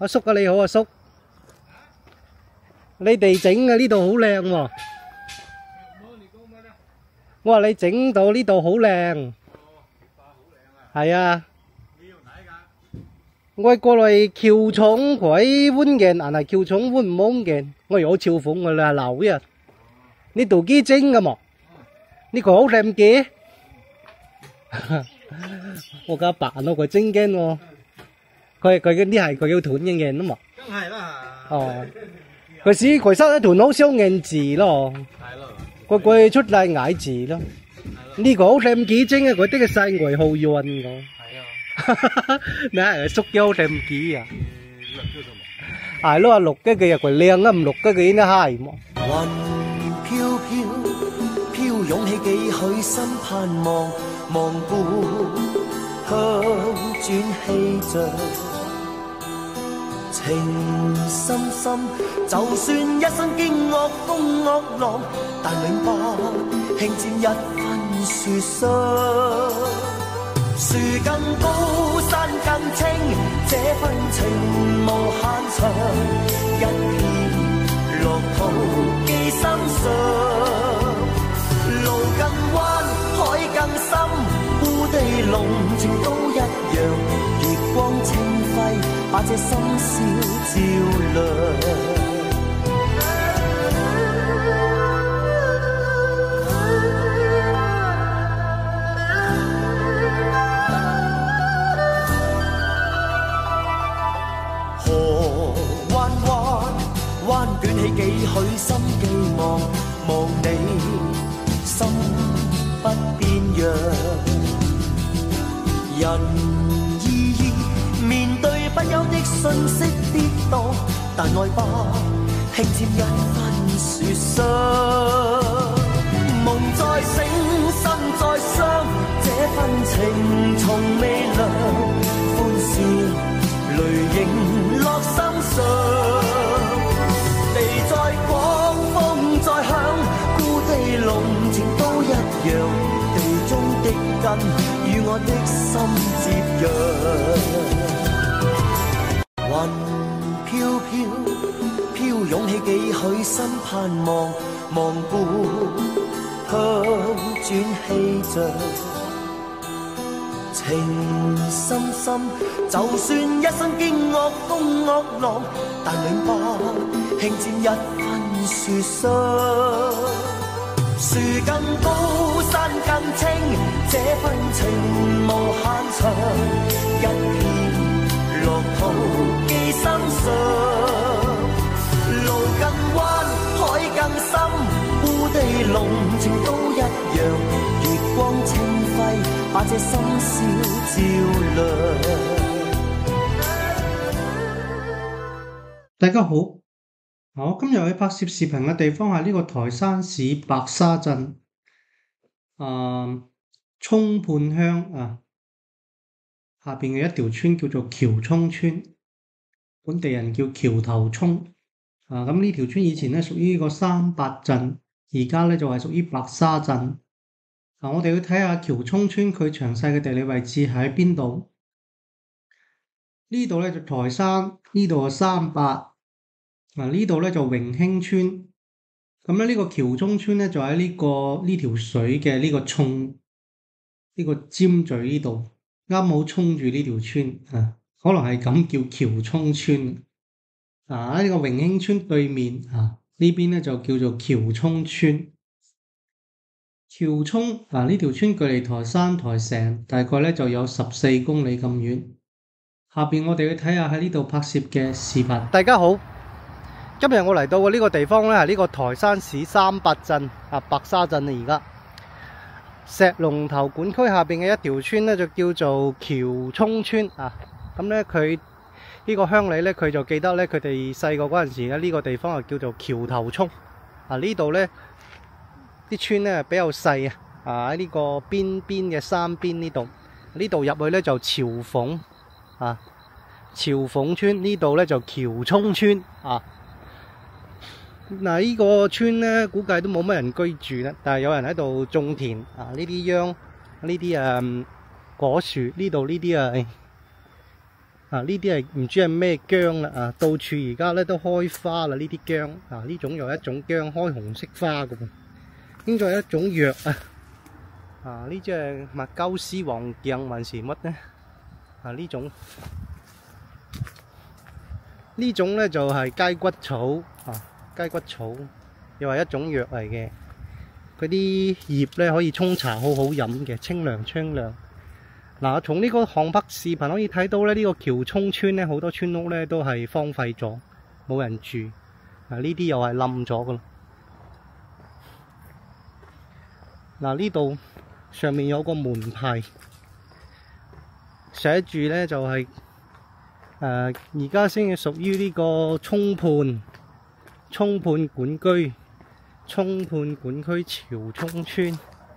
阿叔啊，你好，阿叔。你哋整嘅呢度好靚喎。我話你整到呢度好靚。係啊。我過來橋廠佢揾嘅，但係橋廠揾唔揾嘅，我有嘲諷佢啦，鬧呀。呢度幾整㗎嘛？呢個好靚嘅。我家爸咯，佢整嘅喎。佢嗰啲係佢要斷嘅嘢啊嘛。 梗係啦。 哦。佢塞一團好少硬字咯。 係咯。 佢出嚟矮字咯。呢個好靚幾整嘅，佢啲嘅細外好潤㗎。係啊。你係縮腰靚幾啊？係咯，錄嘅佢又佢靚啊，唔錄嘅佢應該係嘛。 雲飄飄，飄湧起幾許心盼望，望故鄉轉氣象。情深深，就算一生經惡風惡浪，但永不輕佔一分樹霜。樹更高，山更清，這份情無限長。一片樂土記心上，路更彎，海更深，故地濃情都一樣。月光清輝，把這深宵照亮。河彎彎，彎捲起幾許心寄望，望你心不變樣。人依依面對不休的信息跌宕，但愛不輕佔一分樹霜。夢再醒，心再傷，這份情從未涼。歡笑淚盈落心上，地再廣，風再響，故地濃情都一樣。地中的根與我的心接壤。雲飄飄，飄湧起幾許心盼望，望故鄉轉氣象。情深深，就算一生經惡風惡浪，但永不輕佔一分樹霜。樹更高，山更清，這份情無限長。一片樂土記心上，路更彎，海更深，故地濃情都一樣。月光清輝，把這深宵照亮。 大家好，我今日去拍攝視頻嘅地方係呢個台山市白沙鎮涌畔鄉啊，下邊嘅一條村叫做橋涌村，本地人叫橋頭涌啊。咁呢條村以前咧屬於呢個三八鎮，而家咧就係屬於白沙鎮。我哋去睇下橋涌村佢詳細嘅地理位置喺邊度。呢度咧就台山，呢度係三八，呢度咧就榮興村。咁咧呢個橋涌村咧就喺呢條水嘅呢個涌呢個尖嘴呢度，啱好衝住呢條村啊，可能係咁叫橋涌村。喺呢個榮興村對面啊，呢邊咧就叫做橋涌村。橋涌呢條村距離台山台城大概咧就有14公里咁遠。下邊我哋去睇下喺呢度拍攝嘅視頻。大家好，今日我嚟到嘅呢個地方咧係呢個台山市三八鎮白沙鎮啊。而家石龍頭管區下邊嘅一條村咧就叫做橋涌村啊。咁咧佢呢個鄉里咧佢就記得咧佢哋細個嗰陣時咧呢個地方就叫做橋頭涌啊。呢度咧啲村咧比較細啊，喺呢個邊嘅山邊呢度入去咧就朝鳳啊，朝鳳村呢度咧就橋涌村啊。呢個村咧估計都冇乜人居住啦，但係有人喺度種田啊，呢啲秧，呢啲果樹，呢度呢啲呢啲係唔知係咩薑啦啊！到處而家咧都開花啦，呢啲薑啊，呢種又一種薑開紅色花嘅喎，應該係一種藥啊！啊，呢隻係麥鳩絲黃鏡還是乜呢？啊，呢種咧就係雞骨草啊，雞骨草又係一種藥嚟嘅。嗰啲葉咧可以沖茶，好好飲嘅，清涼清涼。嗱，從呢個航拍視頻可以睇到咧，呢個橋涌村咧好多村屋咧都係荒廢咗，冇人住。嗱，呢啲又係冧咗噶啦。嗱，呢度上面有個門牌，寫住咧就係而家先係屬於呢個涌畔管區潮涌村。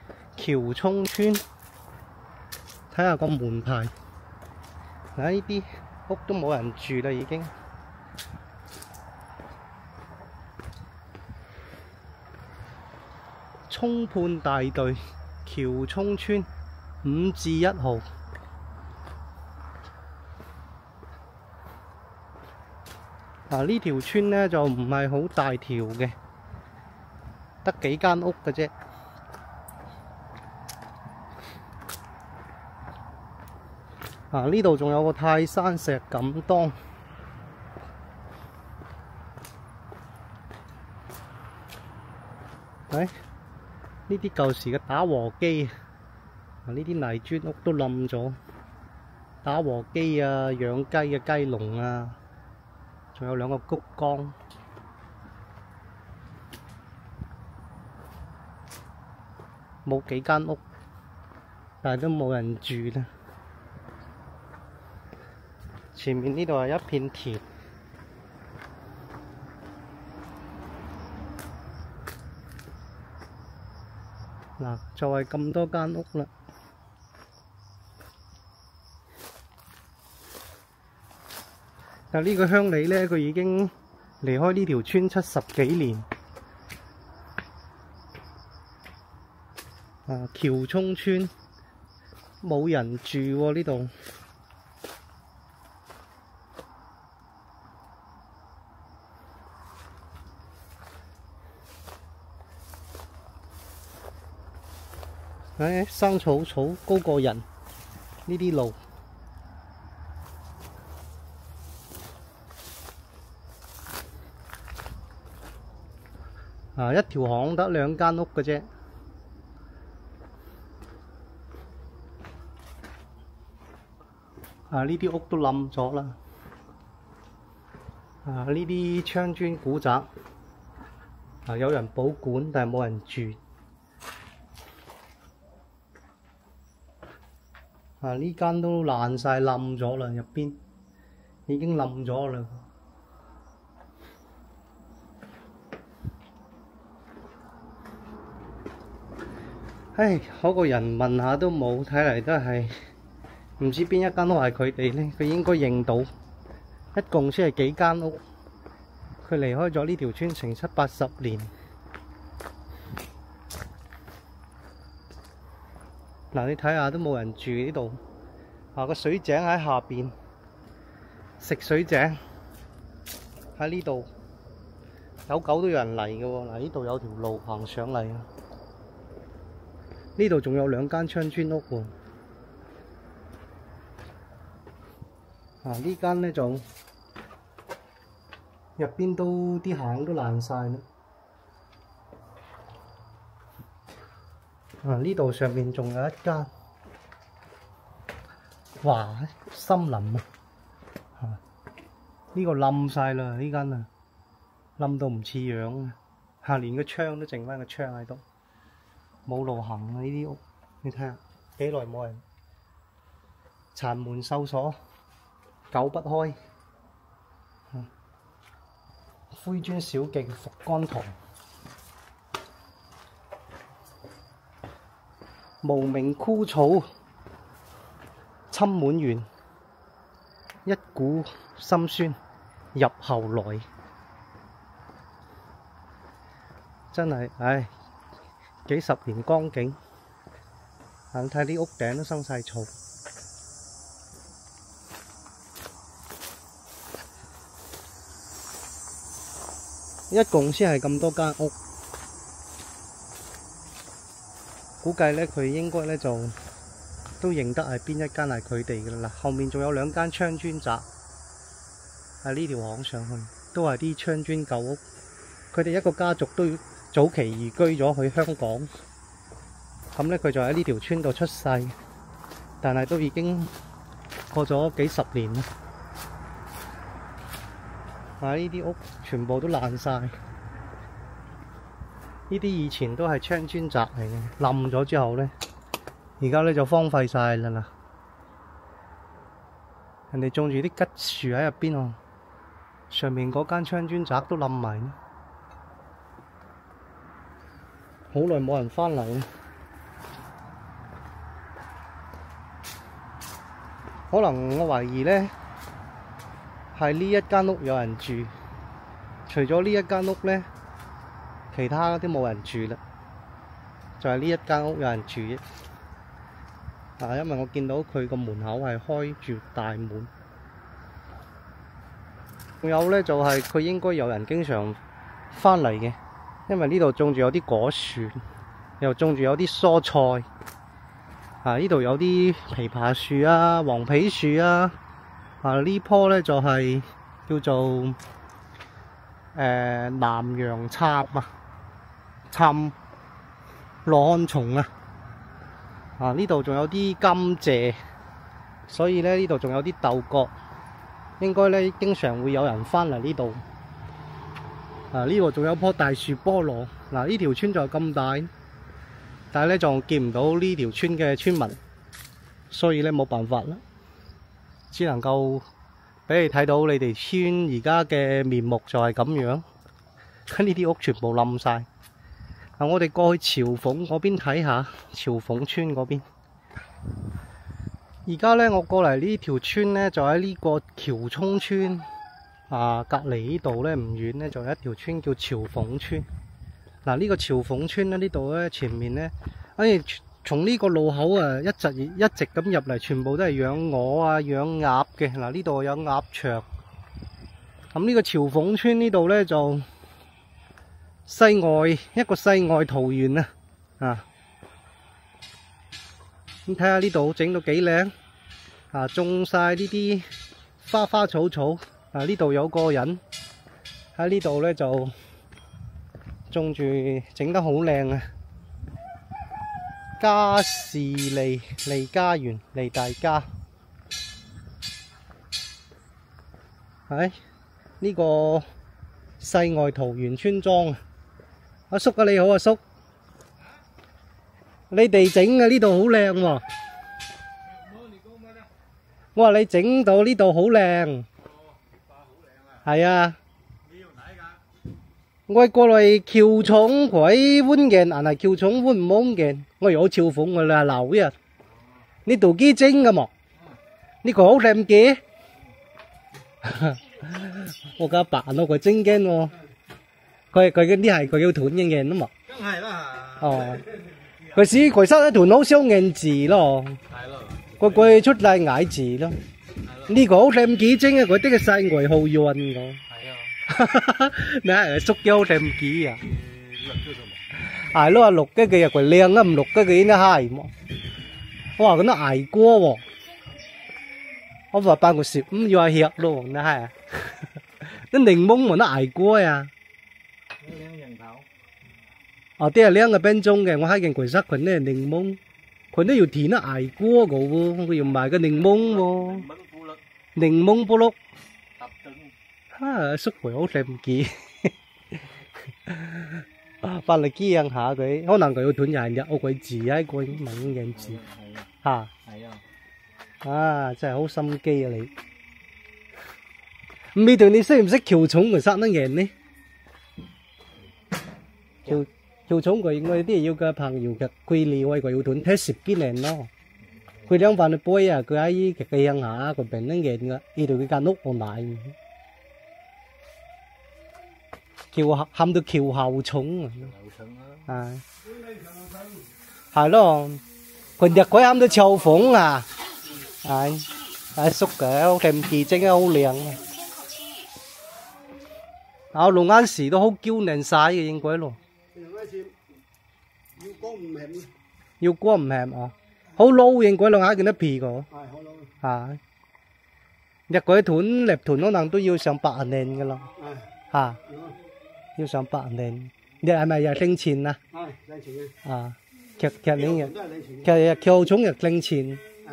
睇下個門牌，嗱，呢啲屋都冇人住啦，已經。涌畔大隊橋涌村5至1號。呢條村呢就唔係好大條嘅，得幾間屋嘅啫。呢度仲有個泰山石錦當。呢啲舊時嘅打禾機，呢啲泥磚屋都冧咗。打禾機啊，養雞嘅雞籠啊，仲有2個谷缸。冇幾間屋，但係都冇人住啦。前面呢度係一片田。嗱，就係咁多間屋啦。但呢個鄉里呢，佢已經離開呢條村70幾年。橋涌村冇人住喎，呢度。生草高過人，呢啲路。一條巷得2間屋嘅啫。呢啲屋都冧咗啦。呢啲窗磚古宅，有人保管，但係冇人住。呢間都爛晒冧咗啦，入邊已經冧咗啦。嗰個人問下都冇，睇嚟都係唔知邊一間屋係佢哋呢。佢應該認到，一共先係幾間屋。佢離開咗呢條村成70、80年。你睇下都冇人住呢度。個水井喺下邊，食水井喺呢度，久都有人嚟嘅喎。呢度有條路行上嚟啊。呢度仲有2間窗磚屋喎。呢間呢就入邊都啲巷都爛晒啦。呢度上面仲有一間，哇！森林啊！呢個冧晒啦，呢間啊，冧到唔似樣啊！連個窗都剩翻個窗喺度，冇路行啊！呢啲屋，你睇下幾耐冇人，殘門收鎖，久不開。灰磚小徑復乾塘。無名枯草侵滿園，一股心酸入喉來。真係，幾十年光景。睇啲屋頂都生晒草。 一共先係咁多間屋，估計咧佢應該咧就都認得係邊一間係佢哋嘅啦。後面仲有2間窗磚宅喺呢條巷上去，都係啲窗磚舊屋。佢哋一個家族都早期移居咗去香港，咁咧佢就喺呢條村度出世，但係都已經過咗幾十年啦。呢啲屋全部都爛晒，呢啲以前都係窗磚宅嚟嘅，冧咗之後咧，而家咧就荒廢晒啦。人哋種住啲吉樹喺入邊喎，上面嗰間窗磚宅都冧埋。好耐冇人返嚟，可能我懷疑咧係呢一間屋有人住，除咗呢一間屋咧，其他都冇人住啦，就係呢一間屋有人住嘅。因為我見到佢個門口係開住大門，仲有咧就係佢應該有人經常返嚟嘅。因為呢度種住有啲果樹，又種住有啲蔬菜。呢度有啲枇杷樹啊、黃皮樹啊。呢棵咧就係叫做南洋杉啊，杉羅漢松啊。呢度仲有啲甘蔗，所以咧呢度仲有啲豆角，應該咧經常會有人返嚟呢度。呢度仲有棵大樹菠蘿。呢條村就咁大，但係咧就見唔到呢條村嘅村民，所以咧冇辦法啦，只能夠俾你睇到你哋村而家嘅面目就係咁樣。呢啲屋全部冧晒。我哋過去朝鳳嗰邊睇下，朝鳳村嗰邊。而家咧我過嚟呢條村咧就喺呢個橋涌村。隔離呢度咧唔遠咧，就有一條村叫朝鳳村。呢個朝鳳村咧呢度咧前面咧，從呢個路口一直咁入嚟，全部都係養鵝啊、養鴨嘅。呢度有鴨場。咁呢個朝鳳村呢度咧就一個世外桃源啊！咁睇下呢度整到幾靚種晒呢啲花花草草。呢度有個人喺呢度咧就種住，整得好靚啊！家是利家園，利大家。呢個世外桃源村莊。阿叔你好，阿叔，你哋整嘅呢度好靚喎。我話你整到呢度好靚。係啊，我過嚟橋涌佢溫嘅，係橋涌溫唔溫嘅，我有朝鳳我啦樓啊，呢度幾精噶嘛，呢個好靚嘅，我家爸攞佢精嘅喎，佢嗰啲係佢要團嘅嘢啊嘛，梗係啦，佢使佢塞一團好少硬字咯，佢出嚟矮字咯。呢個好靚幾精啊！佢啲嘅世外好運㗎。係啊，你係叔幾好靚幾啊？係咯，綠嘅佢又佢靚啊，唔綠嘅佢呢係麼？哇，咁都捱過喎！我話辦個事咁要係吃咯，你係啊？啲檸檬我都捱過呀。啲係靚嘅邊種嘅，我喺件櫃塞佢呢檸檬，佢都要填得捱過嘅喎，佢要賣個檸檬喎。檸檬菠蘿，叔佢好靚幾，翻嚟見下佢，可能佢要斷人入屋佢字喺個文嘅字，係真係好心機啊你。未對你識唔識橋涌佢殺得人呢？橋涌佢我哋啲要嘅朋友嘅佢哋為佢要斷睇10幾年咯。佢兩飯你杯佢喺嘅鄉下，佢病得嘅，呢度佢間屋好大，喊到橋後涌係咯，佢日佢喊到朝鳳啊，係叔嘅，好靚幾精好靚。 啊，龍眼樹都好嬌嫩晒嘅應該咯。 龍眼樹要光唔鹹。 要光唔鹹啊？好老應該龍眼見得皮個。 係好老。 係。一個團立團可能都要上100年㗎啦。係。嚇。要上100年。你係咪又拎錢啊？ 係拎錢嘅。 啊，其實呢嘢，其實橋涌又拎錢。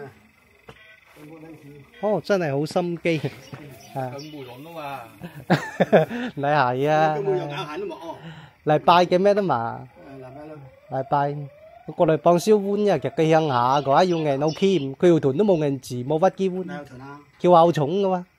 哦，真係好心機。佢冇用都嘛。你係啊。佢冇用眼痕都冇哦。禮拜嘅咩都嘛。禮拜。我過嚟幫燒碗呀，其實佢鄉下嘅話要銀 OK，佢條團都冇銀字，冇乜機碗。橋後重嘅嘛。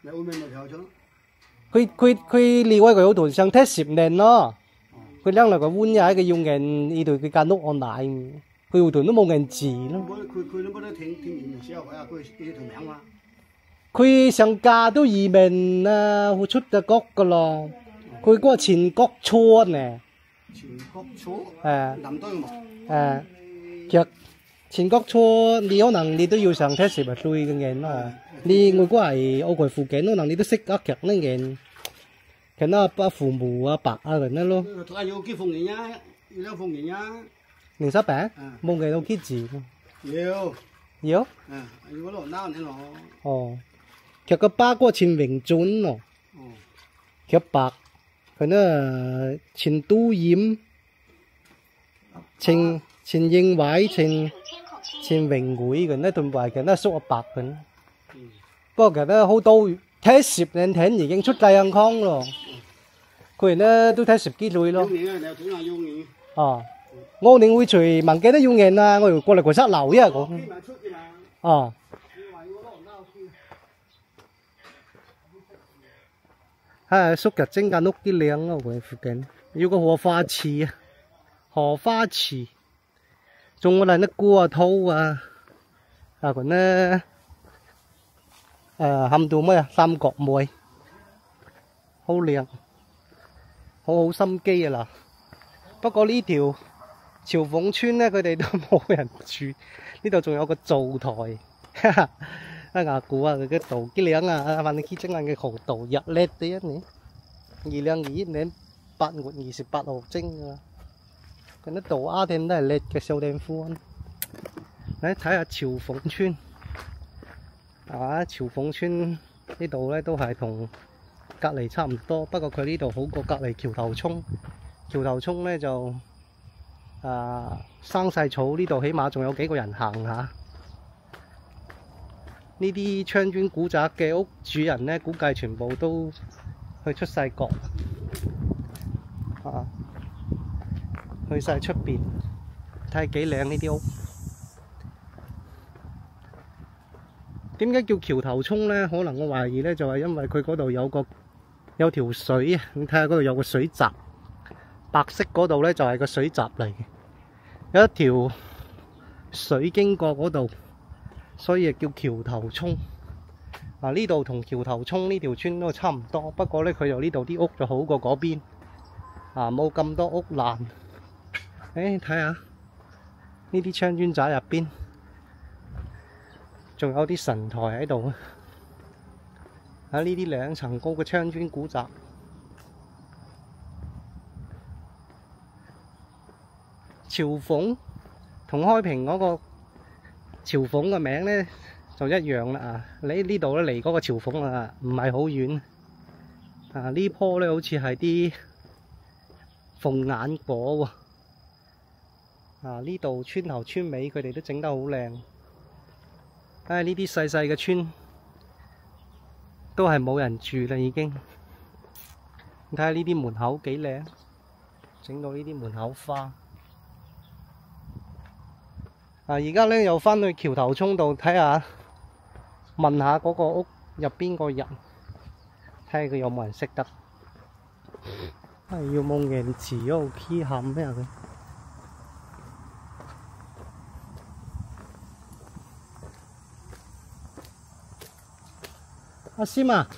佢另外佢有團上睇10年咯。佢拎嚟個碗呀，佢要銀呢度佢間屋按大，佢條團都冇銀字咯。佢都冇得聽移民小學啊，佢呢條名嘛。佢上架都移民啊，出咗國噶咯。佢嗰個前國村呢。前國村。南東嘛。其實前國村你可能你都要上睇10歲嘅嘢咯。你如果係屋企附近，可能你都識得劇呢嘢。其實阿父母阿伯啊嗰啲咯。要結鳳年呀，要兩鳳年呀。年十餅？冇嘅都結字。要。要？如果落鬧你咯。哦。其實個爸嗰個前榮尊咯。哦。其實伯佢呢前都鹽。前英偉前榮會嘅呢頓話嘅呢叔阿伯嘅。不過其實呢好多睇10年睇已經出嚟香港咯。佢呢都睇10幾歲咯。哦，我哋會隨問幾多要銀啊？我哋過嚟過7樓呀講。哦。係叔日整間屋啲靚咯，佢附近有個荷花池啊。荷花池，種嗰啲呢菇啊、兔啊，啊佢呢，冚到咩啊？三角梅，好靚，好心機啊嗱。不過呢條潮鳳村呢，佢哋都冇人住，呢度仲有個灶台，哈哈，啊牙鼓啊，佢嘅道幾靚啊，反正佢整嘅紅道日叻啲呢，2021年8月28號整㗎。嗰啲道丫店都係叻嘅小店夫。嚟睇下潮鳳村，啊潮鳳村呢度咧都係同隔離差唔多，不過佢呢度好過隔離橋頭涌。橋頭涌咧就生晒草，呢度起碼仲有幾個人行下。呢啲昌磚古宅嘅屋主人咧，估計全部都去出世國。去晒出邊，睇幾靚呢啲屋。點解叫橋頭涌呢？可能我懷疑呢，就係因為佢嗰度有條水啊！你睇下嗰度有個水閘，白色嗰度呢，就係個水閘嚟嘅，有一條水經過嗰度，所以叫橋頭涌。呢度同橋頭涌呢條村都差唔多，不過呢，佢又呢度啲屋就好過嗰邊，冇咁多屋爛。睇下呢啲昌磚仔入邊，仲有啲神台喺度啊！呢啲2層高嘅昌磚古宅，潮鳳同開平嗰個潮鳳嘅名咧就一樣啦啊！你呢度咧離嗰個潮鳳啊唔係好遠啊！呢棵咧好似係啲鳳眼果喎。呢度村頭村尾佢哋都整得好靚。呢啲細細嘅村都係冇人住啦已經。你睇下呢啲門口幾靚，整到呢啲門口花。而家咧又返去橋頭涌度睇下，問下嗰個屋入邊個人，睇下佢有冇人識得。要冇銀字嗰個 key 喊咩佢？阿師啊，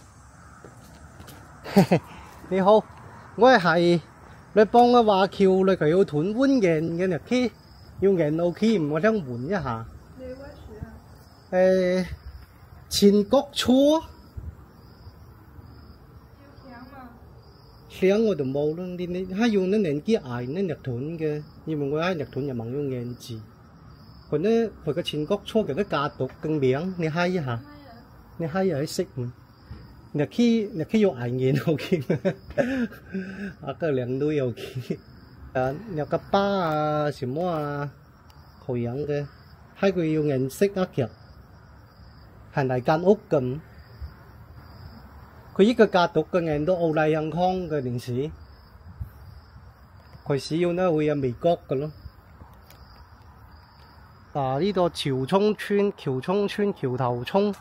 你好，我係你幫我華僑你佢要團換銀嘅呢 key， 要銀 OK 唔我想換一下。你位置啊？前國厝。 聲我就冇咯，你還有那年紀矮那nhạc thuận嘅，因為我喺nhạc thuận nhà mạng用ngàn字，còn nó phải có chính góc cho cái ca tục cân miếng,你hay hả? 你hay ở識唔？你去用矮年 OK 啊個兩堆 OK 有個巴啊什麼啊好樣嘅，喺佢用顏色啊其實係嚟間屋咁。佢呢個家族嘅人都澳麗香港嘅歷史，佢使用咧會有美國嘅咯。呢個橋涌村橋頭涌，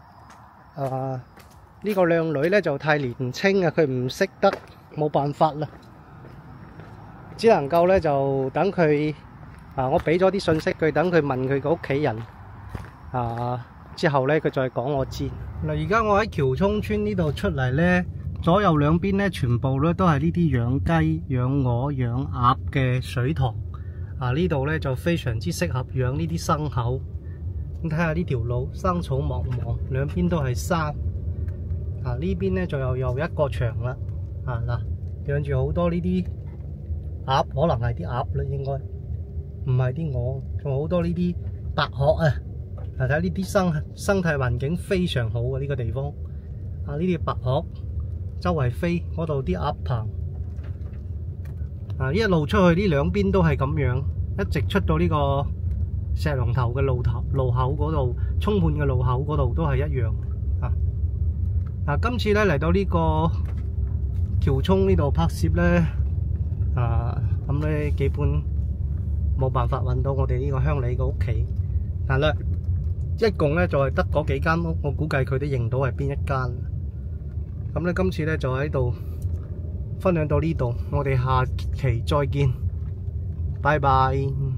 呢個靚女咧就太年青啊，佢唔識得，冇辦法啦，只能夠咧就等佢我俾咗啲信息佢，等佢問佢個屋企人之後咧佢再講我知。嗱，而家我喺橋涌村呢度出嚟咧，左右兩邊咧全部咧都係呢啲養雞、養鵝、養鴨嘅水塘。呢度咧就非常之適合養呢啲牲口。咁睇下呢條路生草茫茫，兩邊都係山。呢邊咧就又一個牆啦。嗱，養住好多呢啲鴨，可能係啲鴨啦，應該唔係啲鵝，仲有好多呢啲白鶴啊！睇下呢啲生態環境非常好嘅呢個地方。呢啲白鶴周圍飛，嗰度啲鴨棚。一路出去呢兩邊都係咁樣，一直出到呢個石龍頭嘅路口嗰度，涌畔嘅路口嗰度都係一樣。今次咧嚟到呢個橋涌呢度拍攝咧，咁咧基本冇辦法揾到我哋呢個鄉里嘅屋企，但係一共咧就係得嗰幾間屋，我估計佢都認到係邊一間。咁咧今次咧就喺度分享到呢度，我哋下期再見，拜拜。